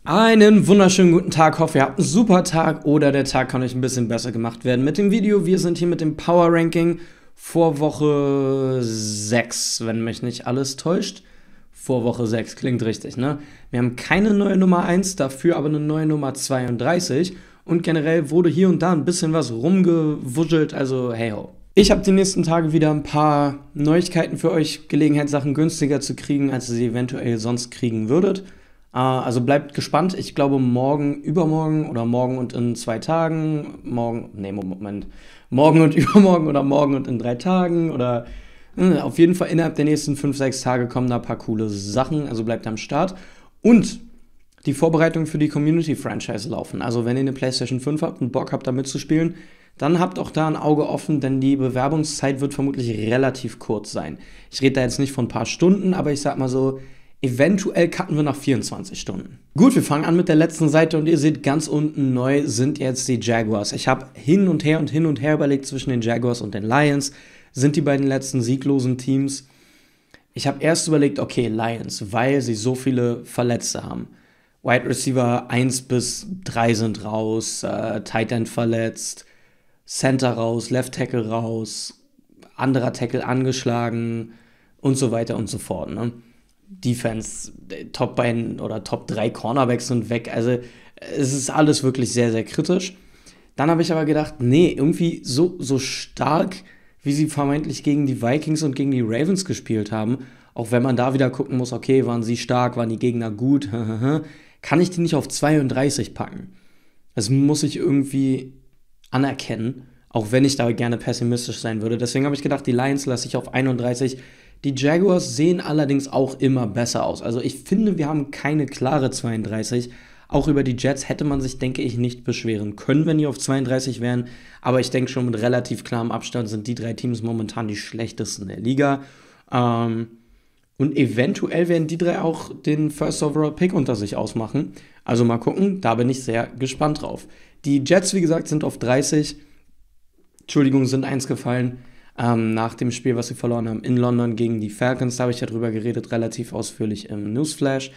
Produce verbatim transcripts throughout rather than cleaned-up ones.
Einen wunderschönen guten Tag, hoffe ihr habt einen super Tag oder der Tag kann euch ein bisschen besser gemacht werden mit dem Video. Wir sind hier mit dem Power Ranking vor Woche sechs, wenn mich nicht alles täuscht. Vor Woche sechs, klingt richtig, ne? Wir haben keine neue Nummer eins, dafür aber eine neue Nummer zweiunddreißig und generell wurde hier und da ein bisschen was rumgewuschelt, also hey ho. Ich habe die nächsten Tage wieder ein paar Neuigkeiten für euch, Gelegenheit, Sachen günstiger zu kriegen, als ihr sie eventuell sonst kriegen würdet. Also bleibt gespannt. Ich glaube, morgen, übermorgen oder morgen und in zwei Tagen, morgen, nee, Moment, morgen und übermorgen oder morgen und in drei Tagen oder äh, auf jeden Fall innerhalb der nächsten fünf, sechs Tage kommen da ein paar coole Sachen. Also bleibt am Start. Und die Vorbereitungen für die Community-Franchise laufen. Also wenn ihr eine PlayStation fünf habt und Bock habt, da mitzuspielen, dann habt auch da ein Auge offen, denn die Bewerbungszeit wird vermutlich relativ kurz sein. Ich rede da jetzt nicht von ein paar Stunden, aber ich sag mal so, eventuell cutten wir nach vierundzwanzig Stunden. Gut, wir fangen an mit der letzten Seite und ihr seht, ganz unten neu sind jetzt die Jaguars. Ich habe hin und her und hin und her überlegt zwischen den Jaguars und den Lions. Sind die beiden letzten sieglosen Teams? Ich habe erst überlegt, okay, Lions, weil sie so viele Verletzte haben. Wide Receiver eins bis drei sind raus, äh, Tight End verletzt, Center raus, Left Tackle raus, anderer Tackle angeschlagen und so weiter und so fort, ne? Defense, Top beiden oder Top drei Cornerbacks sind weg. Also es ist alles wirklich sehr, sehr kritisch. Dann habe ich aber gedacht, nee, irgendwie so, so stark, wie sie vermeintlich gegen die Vikings und gegen die Ravens gespielt haben, auch wenn man da wieder gucken muss, okay, waren sie stark, waren die Gegner gut, kann ich die nicht auf zweiunddreißig packen. Das muss ich irgendwie anerkennen, auch wenn ich da gerne pessimistisch sein würde. Deswegen habe ich gedacht, die Lions lasse ich auf einunddreißig. Die Jaguars sehen allerdings auch immer besser aus. Also ich finde, wir haben keine klare zweiunddreißig. Auch über die Jets hätte man sich, denke ich, nicht beschweren können, wenn die auf zweiunddreißig wären. Aber ich denke schon, mit relativ klarem Abstand sind die drei Teams momentan die schlechtesten der Liga. Ähm, und eventuell werden die drei auch den First Overall Pick unter sich ausmachen. Also mal gucken, da bin ich sehr gespannt drauf. Die Jets, wie gesagt, sind auf dreißig. Entschuldigung, sind eins gefallen. Ähm, nach dem Spiel, was sie verloren haben in London gegen die Falcons, da habe ich ja drüber geredet, relativ ausführlich im Newsflash.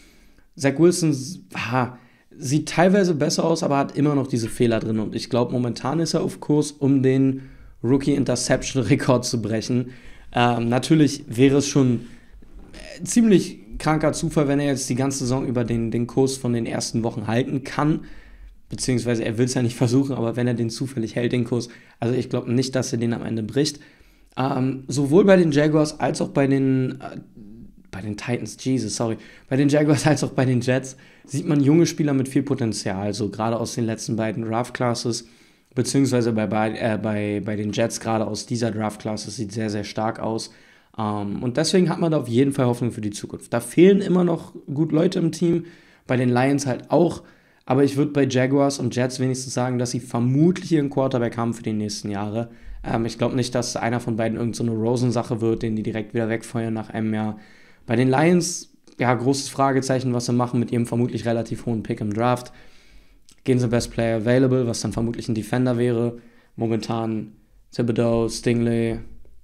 Zach Wilson ah, sieht teilweise besser aus, aber hat immer noch diese Fehler drin. Und ich glaube, momentan ist er auf Kurs, um den Rookie-Interception-Rekord zu brechen. Ähm, natürlich wäre es schon äh, ziemlich kranker Zufall, wenn er jetzt die ganze Saison über den, den Kurs von den ersten Wochen halten kann. Beziehungsweise er will es ja nicht versuchen, aber wenn er den zufällig hält, den Kurs, also ich glaube nicht, dass er den am Ende bricht. Ähm, sowohl bei den Jaguars als auch bei den, äh, bei den Titans, Jesus, sorry, bei den Jaguars als auch bei den Jets sieht man junge Spieler mit viel Potenzial, also gerade aus den letzten beiden Draft-Classes, beziehungsweise bei, bei, äh, bei, bei den Jets gerade aus dieser Draft-Classe, sieht sehr, sehr stark aus. Ähm, und deswegen hat man da auf jeden Fall Hoffnung für die Zukunft. Da fehlen immer noch gut Leute im Team, bei den Lions halt auch. Aber ich würde bei Jaguars und Jets wenigstens sagen, dass sie vermutlich ihren Quarterback haben für die nächsten Jahre. Ähm, ich glaube nicht, dass einer von beiden irgend so eine Rosen-Sache wird, den die direkt wieder wegfeuern nach einem Jahr. Bei den Lions, ja, großes Fragezeichen, was sie machen mit ihrem vermutlich relativ hohen Pick im Draft. Gehen sie Best Player Available, was dann vermutlich ein Defender wäre. Momentan Thibodeau, Stingley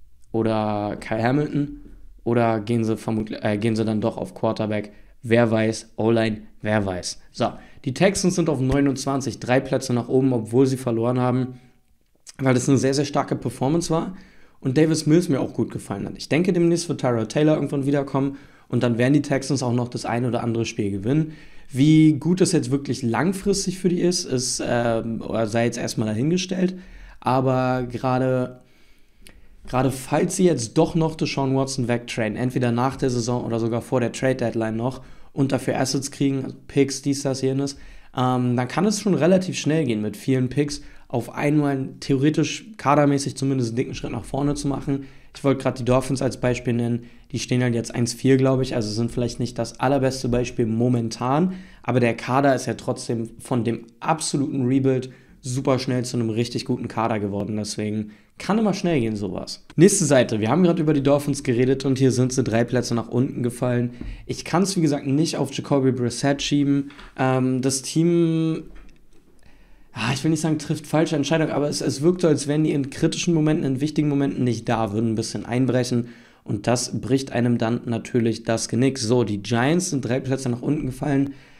oder Kyle Hamilton. Oder gehen sie, vermutlich, äh, gehen sie dann doch auf Quarterback? Wer weiß, O-Line, wer weiß. So, die Texans sind auf neunundzwanzig, drei Plätze nach oben, obwohl sie verloren haben, weil das eine sehr, sehr starke Performance war und Davis Mills mir auch gut gefallen hat. Ich denke, demnächst wird Tyrod Taylor irgendwann wiederkommen und dann werden die Texans auch noch das ein oder andere Spiel gewinnen. Wie gut das jetzt wirklich langfristig für die ist, ist äh, oder sei jetzt erstmal dahingestellt, aber gerade... Gerade falls sie jetzt doch noch Deshaun Watson wegtraden, entweder nach der Saison oder sogar vor der Trade-Deadline noch und dafür Assets kriegen, also Picks, dies, das, jenes, ähm, dann kann es schon relativ schnell gehen, mit vielen Picks auf einmal theoretisch kadermäßig zumindest einen dicken Schritt nach vorne zu machen. Ich wollte gerade die Dolphins als Beispiel nennen, die stehen halt jetzt eins vier, glaube ich, also sind vielleicht nicht das allerbeste Beispiel momentan, aber der Kader ist ja trotzdem von dem absoluten Rebuild super schnell zu einem richtig guten Kader geworden, deswegen kann immer schnell gehen, sowas. Nächste Seite, wir haben gerade über die Dolphins geredet und hier sind sie drei Plätze nach unten gefallen. Ich kann es, wie gesagt, nicht auf Jacoby Brissett schieben. Ähm, das Team, ah, ich will nicht sagen, trifft falsche Entscheidungen, aber es, es wirkt so, als wären die in kritischen Momenten, in wichtigen Momenten nicht da, würden ein bisschen einbrechen und das bricht einem dann natürlich das Genick. So, die Giants sind drei Plätze nach unten gefallen,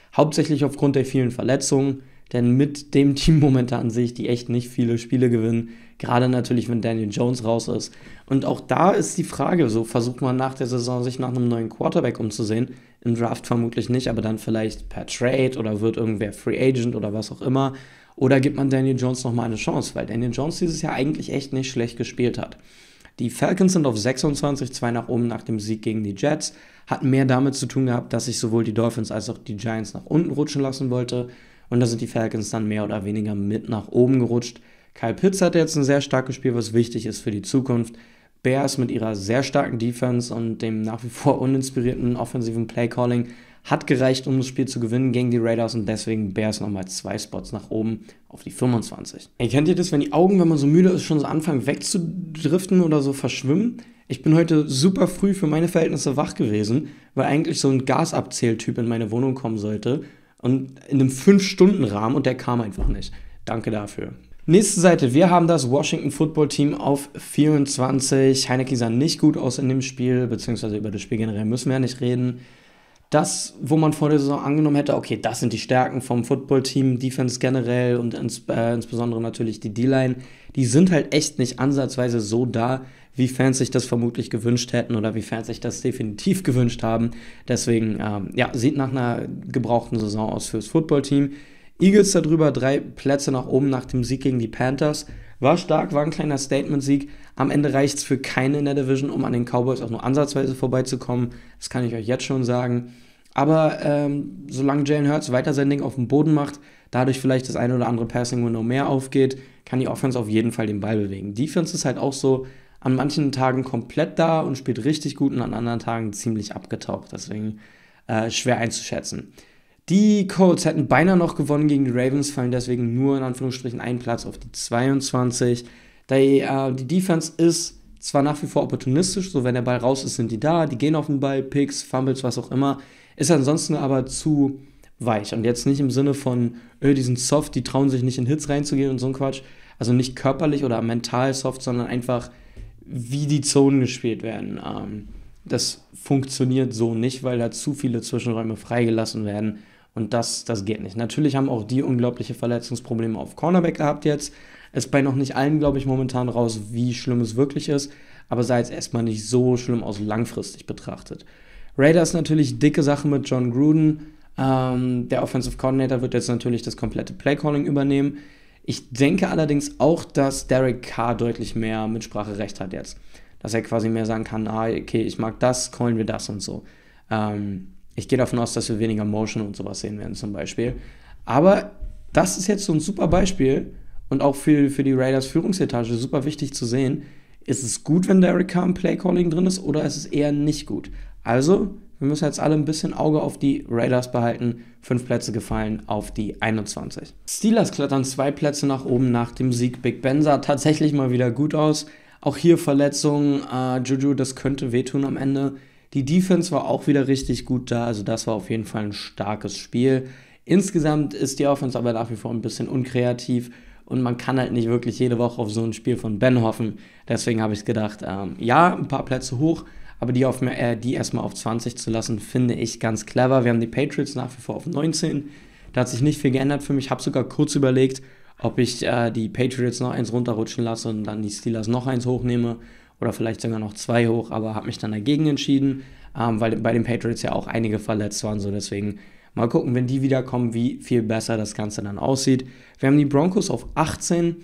Hauptsächlich aufgrund der vielen Verletzungen, denn mit dem Team momentan sehe ich die echt nicht viele Spiele gewinnen. Gerade natürlich, wenn Daniel Jones raus ist. Und auch da ist die Frage, so versucht man nach der Saison sich nach einem neuen Quarterback umzusehen. Im Draft vermutlich nicht, aber dann vielleicht per Trade oder wird irgendwer Free Agent oder was auch immer. Oder gibt man Daniel Jones nochmal eine Chance, weil Daniel Jones dieses Jahr eigentlich echt nicht schlecht gespielt hat. Die Falcons sind auf sechsundzwanzig, zwei nach oben nach dem Sieg gegen die Jets. Hat mehr damit zu tun gehabt, dass ich sowohl die Dolphins als auch die Giants nach unten rutschen lassen wollte. Und da sind die Falcons dann mehr oder weniger mit nach oben gerutscht. Kyle Pitts hat jetzt ein sehr starkes Spiel, was wichtig ist für die Zukunft. Bears mit ihrer sehr starken Defense und dem nach wie vor uninspirierten offensiven Playcalling hat gereicht, um das Spiel zu gewinnen gegen die Raiders und deswegen Bears nochmal zwei Spots nach oben auf die fünfundzwanzig. Ey, kennt ihr das, wenn die Augen, wenn man so müde ist, schon so anfangen wegzudriften oder so verschwimmen? Ich bin heute super früh für meine Verhältnisse wach gewesen, weil eigentlich so ein Gasabzähltyp in meine Wohnung kommen sollte und in einem fünf Stunden Rahmen und der kam einfach nicht. Danke dafür. Nächste Seite, wir haben das Washington Football Team auf vierundzwanzig. Heinicke sah nicht gut aus in dem Spiel, beziehungsweise über das Spiel generell müssen wir ja nicht reden. Das, wo man vor der Saison angenommen hätte, okay, das sind die Stärken vom Football-Team, Defense generell und ins, äh, insbesondere natürlich die D-Line, die sind halt echt nicht ansatzweise so da, wie Fans sich das vermutlich gewünscht hätten oder wie Fans sich das definitiv gewünscht haben. Deswegen, ähm, ja, sieht nach einer gebrauchten Saison aus fürs Football-Team. Eagles darüber, drei Plätze nach oben nach dem Sieg gegen die Panthers. War stark, war ein kleiner Statement-Sieg. Am Ende reicht es für keinen in der Division, um an den Cowboys auch nur ansatzweise vorbeizukommen. Das kann ich euch jetzt schon sagen. Aber ähm, solange Jalen Hurts weiter sein Ding auf dem Boden macht, dadurch vielleicht das eine oder andere Passing-Window mehr aufgeht, kann die Offense auf jeden Fall den Ball bewegen. Defense ist halt auch so an manchen Tagen komplett da und spielt richtig gut und an anderen Tagen ziemlich abgetaucht. Deswegen äh, schwer einzuschätzen. Die Colts hätten beinahe noch gewonnen gegen die Ravens, fallen deswegen nur in Anführungsstrichen einen Platz auf die zweiundzwanzig. Die, äh, die Defense ist zwar nach wie vor opportunistisch, so wenn der Ball raus ist, sind die da, die gehen auf den Ball, Picks, Fumbles, was auch immer, ist ansonsten aber zu weich. Und jetzt nicht im Sinne von, öh, die sind soft, die trauen sich nicht in Hits reinzugehen und so ein Quatsch. Also nicht körperlich oder mental soft, sondern einfach, wie die Zonen gespielt werden. Ähm, das funktioniert so nicht, weil da zu viele Zwischenräume freigelassen werden. Und das, das geht nicht. Natürlich haben auch die unglaubliche Verletzungsprobleme auf Cornerback gehabt jetzt. Ist bei noch nicht allen, glaube ich, momentan raus, wie schlimm es wirklich ist. Aber sah jetzt erstmal nicht so schlimm aus, langfristig betrachtet. Raiders natürlich dicke Sache mit John Gruden. Ähm, der Offensive Coordinator wird jetzt natürlich das komplette Playcalling übernehmen. Ich denke allerdings auch, dass Derek Carr deutlich mehr Mitspracherecht hat jetzt. Dass er quasi mehr sagen kann, ah, okay, ich mag das, callen wir das und so. Ähm, Ich gehe davon aus, dass wir weniger Motion und sowas sehen werden zum Beispiel. Aber das ist jetzt so ein super Beispiel und auch für, für die Raiders Führungsetage super wichtig zu sehen. Ist es gut, wenn Derek Carr im Playcalling drin ist oder ist es eher nicht gut? Also, wir müssen jetzt alle ein bisschen Auge auf die Raiders behalten. Fünf Plätze gefallen auf die einundzwanzig. Steelers klettern zwei Plätze nach oben nach dem Sieg. Big Ben sah tatsächlich mal wieder gut aus. Auch hier Verletzungen. Äh, Juju, das könnte wehtun am Ende. Die Defense war auch wieder richtig gut da, also das war auf jeden Fall ein starkes Spiel. Insgesamt ist die Offense aber nach wie vor ein bisschen unkreativ und man kann halt nicht wirklich jede Woche auf so ein Spiel von Ben hoffen. Deswegen habe ich gedacht, ähm, ja, ein paar Plätze hoch, aber die, auf, äh, die erstmal auf zwanzig zu lassen, finde ich ganz clever. Wir haben die Patriots nach wie vor auf neunzehn. Da hat sich nicht viel geändert für mich. Ich habe sogar kurz überlegt, ob ich äh, die Patriots noch eins runterrutschen lasse und dann die Steelers noch eins hochnehme. Oder vielleicht sogar noch zwei hoch, aber habe mich dann dagegen entschieden, ähm, weil bei den Patriots ja auch einige verletzt waren. So deswegen mal gucken, wenn die wiederkommen, wie viel besser das Ganze dann aussieht. Wir haben die Broncos auf achtzehn.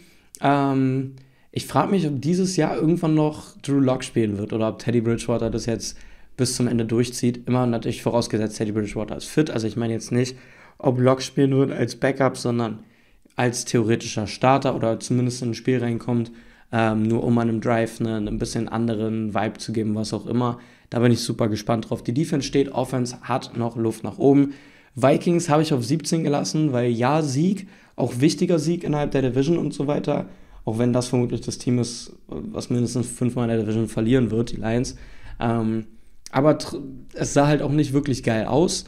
Ähm, ich frage mich, ob dieses Jahr irgendwann noch Drew Lock spielen wird oder ob Teddy Bridgewater das jetzt bis zum Ende durchzieht. Immer natürlich vorausgesetzt, Teddy Bridgewater ist fit. Also ich meine jetzt nicht, ob Lock spielen wird als Backup, sondern als theoretischer Starter oder zumindest in ein Spiel reinkommt. Ähm, nur um einem Drive eine, ein bisschen anderen Vibe zu geben, was auch immer. Da bin ich super gespannt drauf. Die Defense steht, Offense hat noch Luft nach oben. Vikings habe ich auf siebzehn gelassen, weil ja, Sieg, auch wichtiger Sieg innerhalb der Division und so weiter. Auch wenn das vermutlich das Team ist, was mindestens fünfmal in der Division verlieren wird, die Lions. Ähm, aber tr- es sah halt auch nicht wirklich geil aus.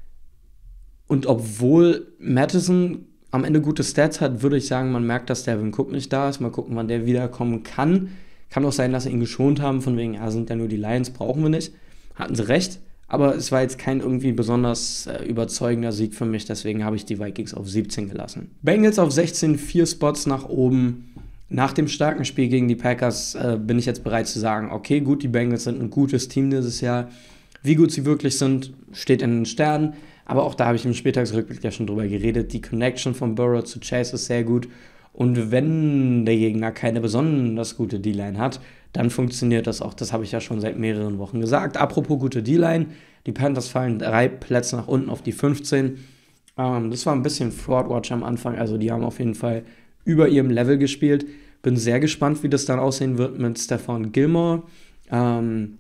Und obwohl Mattison am Ende gute Stats hat, würde ich sagen, man merkt, dass Dalvin Cook nicht da ist. Mal gucken, wann der wiederkommen kann. Kann auch sein, dass sie ihn geschont haben, von wegen, ja, sind ja nur die Lions, brauchen wir nicht. Hatten sie recht. Aber es war jetzt kein irgendwie besonders äh, überzeugender Sieg für mich, deswegen habe ich die Vikings auf siebzehn gelassen. Bengals auf sechzehn, vier Spots nach oben. Nach dem starken Spiel gegen die Packers äh, bin ich jetzt bereit zu sagen, okay, gut, die Bengals sind ein gutes Team dieses Jahr. Wie gut sie wirklich sind, steht in den Sternen. Aber auch da habe ich im Spieltagsrückblick ja schon drüber geredet. Die Connection von Burrow zu Chase ist sehr gut. Und wenn der Gegner keine besonders gute D-Line hat, dann funktioniert das auch. Das habe ich ja schon seit mehreren Wochen gesagt. Apropos gute D-Line, die Panthers fallen drei Plätze nach unten auf die fünfzehn. Ähm, das war ein bisschen Fraud-Watch am Anfang. Also die haben auf jeden Fall über ihrem Level gespielt. Bin sehr gespannt, wie das dann aussehen wird mit Stephon Gilmore. Ähm,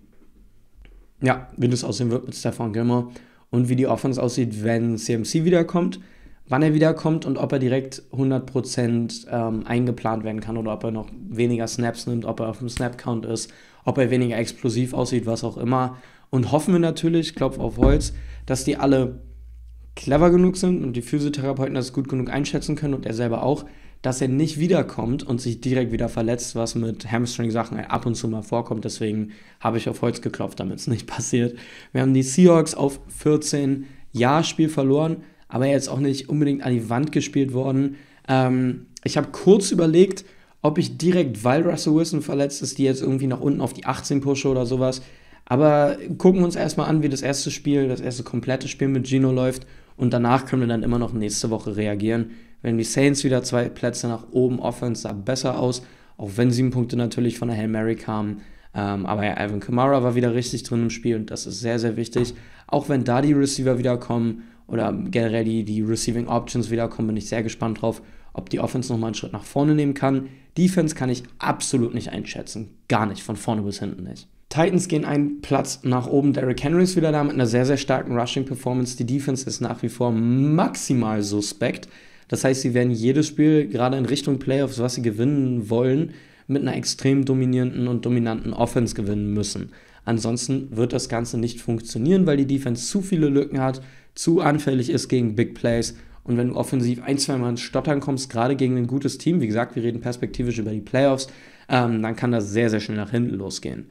ja, wie das aussehen wird mit Stephon Gilmore. Und wie die Offense aussieht, wenn C M C wiederkommt, wann er wiederkommt und ob er direkt hundert Prozent ähm, eingeplant werden kann oder ob er noch weniger Snaps nimmt, ob er auf dem Snap-Count ist, ob er weniger explosiv aussieht, was auch immer. Und hoffen wir natürlich, Klopf auf Holz, dass die alle clever genug sind und die Physiotherapeuten das gut genug einschätzen können und er selber auch, dass er nicht wiederkommt und sich direkt wieder verletzt, was mit Hamstring-Sachen ab und zu mal vorkommt. Deswegen habe ich auf Holz geklopft, damit es nicht passiert. Wir haben die Seahawks auf vierzehn, ja, Spiel verloren, aber jetzt auch nicht unbedingt an die Wand gespielt worden. Ähm, ich habe kurz überlegt, ob ich direkt, weil Russell Wilson verletzt ist, die jetzt irgendwie nach unten auf die achtzehn pushe oder sowas. Aber gucken wir uns erstmal an, wie das erste Spiel, das erste komplette Spiel mit Gino läuft. Und danach können wir dann immer noch nächste Woche reagieren. Wenn die Saints wieder zwei Plätze nach oben, Offense sah besser aus, auch wenn sieben Punkte natürlich von der Hail Mary kamen. Ähm, aber ja, Alvin Kamara war wieder richtig drin im Spiel und das ist sehr, sehr wichtig. Auch wenn da die Receiver wiederkommen oder generell die, die Receiving Options wiederkommen, bin ich sehr gespannt drauf, ob die Offense nochmal einen Schritt nach vorne nehmen kann. Defense kann ich absolut nicht einschätzen. Gar nicht, von vorne bis hinten nicht. Titans gehen einen Platz nach oben. Derrick Henry ist wieder da mit einer sehr, sehr starken Rushing-Performance. Die Defense ist nach wie vor maximal suspekt. Das heißt, sie werden jedes Spiel, gerade in Richtung Playoffs, was sie gewinnen wollen, mit einer extrem dominierenden und dominanten Offense gewinnen müssen. Ansonsten wird das Ganze nicht funktionieren, weil die Defense zu viele Lücken hat, zu anfällig ist gegen Big Plays. Und wenn du offensiv ein, zwei Mal ins Stottern kommst, gerade gegen ein gutes Team, wie gesagt, wir reden perspektivisch über die Playoffs, ähm, dann kann das sehr, sehr schnell nach hinten losgehen.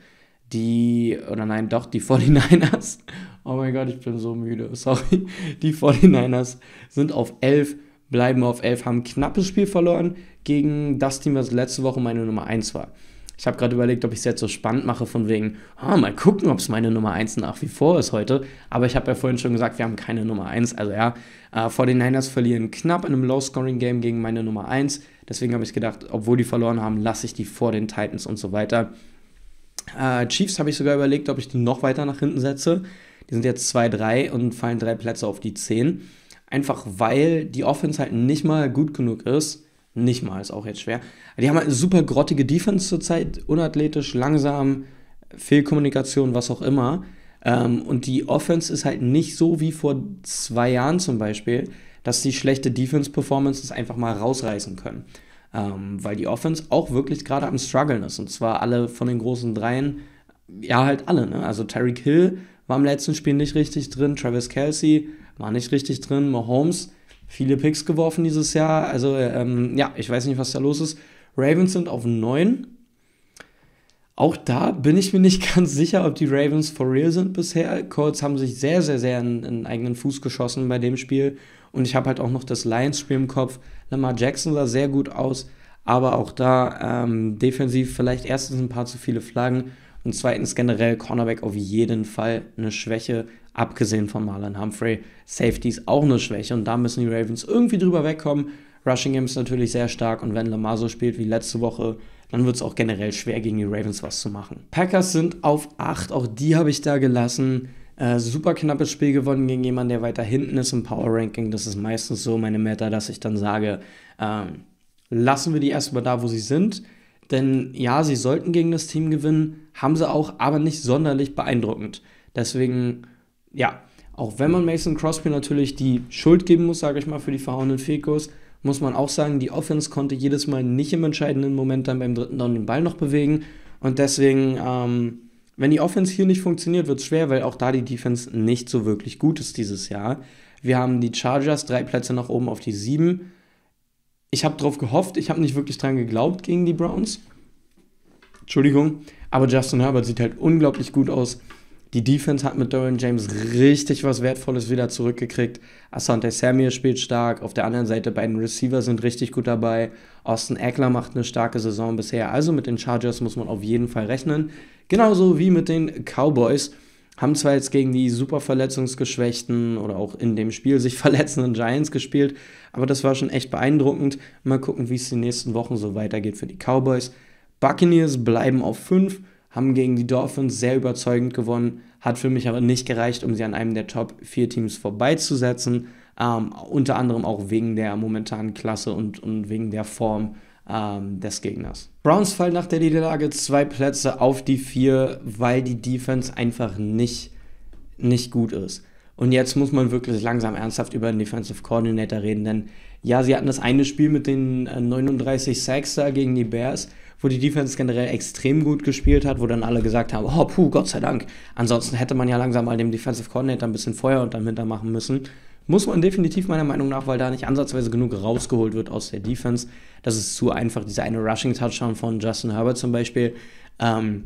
Die, oder nein, doch, die forty-niners, oh mein Gott, ich bin so müde, sorry, die forty-niners sind auf elf, bleiben auf elf, haben ein knappes Spiel verloren gegen das Team, was letzte Woche meine Nummer eins war. Ich habe gerade überlegt, ob ich es jetzt so spannend mache, von wegen, oh, mal gucken, ob es meine Nummer eins nach wie vor ist heute. Aber ich habe ja vorhin schon gesagt, wir haben keine Nummer eins. Also ja, äh, forty-niners verlieren knapp in einem Low-Scoring-Game gegen meine Nummer eins. Deswegen habe ich gedacht, obwohl die verloren haben, lasse ich die vor den Titans und so weiter. Äh, Chiefs habe ich sogar überlegt, ob ich die noch weiter nach hinten setze. Die sind jetzt zwei drei und fallen drei Plätze auf die zehn. Einfach weil die Offense halt nicht mal gut genug ist. Nicht mal, ist auch jetzt schwer. Die haben halt eine super grottige Defense zurzeit, unathletisch, langsam, Fehlkommunikation, was auch immer. Ähm, und die Offense ist halt nicht so wie vor zwei Jahren zum Beispiel, dass die schlechte Defense-Performances einfach mal rausreißen können. Ähm, weil die Offense auch wirklich gerade am Struggeln ist. Und zwar alle von den großen Dreien, ja halt alle. Ne? Also Tyreek Hill war im letzten Spiel nicht richtig drin, Travis Kelce war nicht richtig drin, Mahomes viele Picks geworfen dieses Jahr. Also ähm, ja, ich weiß nicht, was da los ist. Ravens sind auf neun. Auch da bin ich mir nicht ganz sicher, ob die Ravens for real sind bisher. Colts haben sich sehr, sehr, sehr in einen eigenen Fuß geschossen bei dem Spiel. Und ich habe halt auch noch das Lions-Spiel im Kopf. Lamar Jackson sah sehr gut aus, aber auch da ähm, defensiv vielleicht erstens ein paar zu viele Flaggen und zweitens generell Cornerback auf jeden Fall eine Schwäche, abgesehen von Marlon Humphrey. Safety ist auch eine Schwäche und da müssen die Ravens irgendwie drüber wegkommen. Rushing Game ist natürlich sehr stark und wenn Lamar so spielt wie letzte Woche, dann wird es auch generell schwer gegen die Ravens was zu machen. Packers sind auf acht, auch die habe ich da gelassen. Äh, super knappes Spiel gewonnen gegen jemanden, der weiter hinten ist im Power Ranking. Das ist meistens so meine Meta, dass ich dann sage, ähm, lassen wir die erstmal da, wo sie sind. Denn ja, sie sollten gegen das Team gewinnen, haben sie auch, aber nicht sonderlich beeindruckend. Deswegen, ja, auch wenn man Mason Crosby natürlich die Schuld geben muss, sage ich mal, für die verhauenen Field-Goals, muss man auch sagen, die Offense konnte jedes Mal nicht im entscheidenden Moment dann beim dritten Down den Ball noch bewegen. Und deswegen, ähm, wenn die Offense hier nicht funktioniert, wird es schwer, weil auch da die Defense nicht so wirklich gut ist dieses Jahr. Wir haben die Chargers, drei Plätze nach oben auf die sieben. Ich habe drauf gehofft, ich habe nicht wirklich dran geglaubt gegen die Browns. Entschuldigung, aber Justin Herbert sieht halt unglaublich gut aus. Die Defense hat mit Derwin James richtig was Wertvolles wieder zurückgekriegt. Asante Samuel spielt stark. Auf der anderen Seite beiden Receiver sind richtig gut dabei. Austin Eckler macht eine starke Saison bisher. Also mit den Chargers muss man auf jeden Fall rechnen. Genauso wie mit den Cowboys. Haben zwar jetzt gegen die super verletzungsgeschwächten oder auch in dem Spiel sich verletzenden Giants gespielt, aber das war schon echt beeindruckend. Mal gucken, wie es die nächsten Wochen so weitergeht für die Cowboys. Buccaneers bleiben auf fünf. Haben gegen die Dolphins sehr überzeugend gewonnen, hat für mich aber nicht gereicht, um sie an einem der Top vier Teams vorbeizusetzen, ähm, unter anderem auch wegen der momentanen Klasse und, und wegen der Form ähm, des Gegners. Browns fallen nach der Niederlage zwei Plätze auf die vier, weil die Defense einfach nicht, nicht gut ist. Und jetzt muss man wirklich langsam ernsthaft über den Defensive Coordinator reden, denn ja, sie hatten das eine Spiel mit den äh, neununddreißig Sacks da gegen die Bears, wo die Defense generell extrem gut gespielt hat, wo dann alle gesagt haben, oh puh, Gott sei Dank. Ansonsten hätte man ja langsam mal dem Defensive Coordinator ein bisschen Feuer unterm Hintern machen müssen. Muss man definitiv meiner Meinung nach, weil da nicht ansatzweise genug rausgeholt wird aus der Defense. Das ist zu einfach, dieser eine Rushing-Touchdown von Justin Herbert zum Beispiel. Ähm,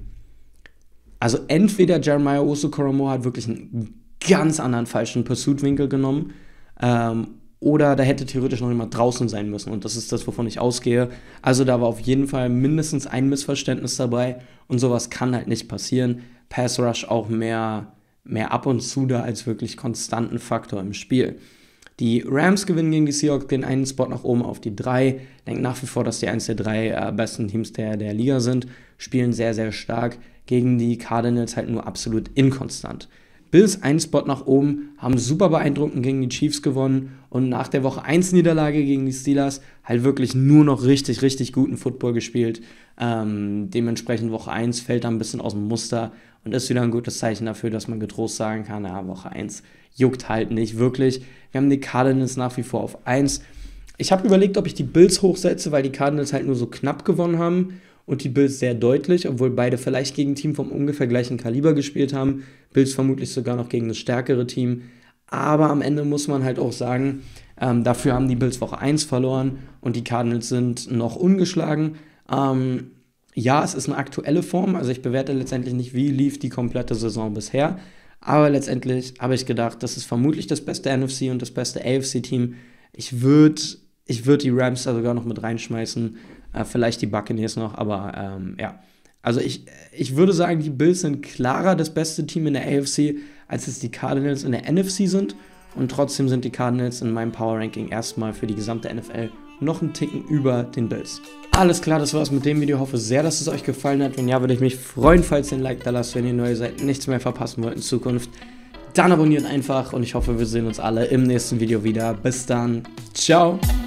also entweder Jeremiah Owusu-Koramoah hat wirklich einen ganz anderen falschen Pursuit-Winkel genommen, ähm, oder da hätte theoretisch noch jemand draußen sein müssen. Und das ist das, wovon ich ausgehe. Also da war auf jeden Fall mindestens ein Missverständnis dabei. Und sowas kann halt nicht passieren. Pass Rush auch mehr, mehr ab und zu da als wirklich konstanten Faktor im Spiel. Die Rams gewinnen gegen die Seahawks den einen Spot nach oben auf die drei. Ich denke nach wie vor, dass die eins der drei äh, besten Teams der, der Liga sind. Spielen sehr, sehr stark. Gegen die Cardinals halt nur absolut inkonstant. Bills einen Spot nach oben, haben super beeindruckend gegen die Chiefs gewonnen und nach der Woche eins Niederlage gegen die Steelers halt wirklich nur noch richtig, richtig guten Football gespielt. Ähm, dementsprechend Woche eins fällt da ein bisschen aus dem Muster und ist wieder ein gutes Zeichen dafür, dass man getrost sagen kann, ja, Woche eins juckt halt nicht wirklich. Wir haben die Cardinals nach wie vor auf eins. Ich habe überlegt, ob ich die Bills hochsetze, weil die Cardinals halt nur so knapp gewonnen haben. Und die Bills sehr deutlich, obwohl beide vielleicht gegen ein Team vom ungefähr gleichen Kaliber gespielt haben. Bills vermutlich sogar noch gegen das stärkere Team. Aber am Ende muss man halt auch sagen, ähm, dafür haben die Bills Woche eins verloren und die Cardinals sind noch ungeschlagen. Ähm, ja, es ist eine aktuelle Form, also ich bewerte letztendlich nicht, wie lief die komplette Saison bisher. Aber letztendlich habe ich gedacht, das ist vermutlich das beste N F C und das beste A F C-Team. Ich würde ich würd die Rams da sogar noch mit reinschmeißen. Äh, vielleicht die Buccaneers noch, aber ähm, ja. Also ich, ich würde sagen, die Bills sind klarer das beste Team in der A F C, als es die Cardinals in der N F C sind. Und trotzdem sind die Cardinals in meinem Power-Ranking erstmal für die gesamte N F L noch einen Ticken über den Bills. Alles klar, das war's mit dem Video. Hoffe sehr, dass es euch gefallen hat. Wenn ja, würde ich mich freuen, falls ihr ein Like da lasst, wenn ihr neu seid, nichts mehr verpassen wollt in Zukunft. Dann abonniert einfach und ich hoffe, wir sehen uns alle im nächsten Video wieder. Bis dann. Ciao.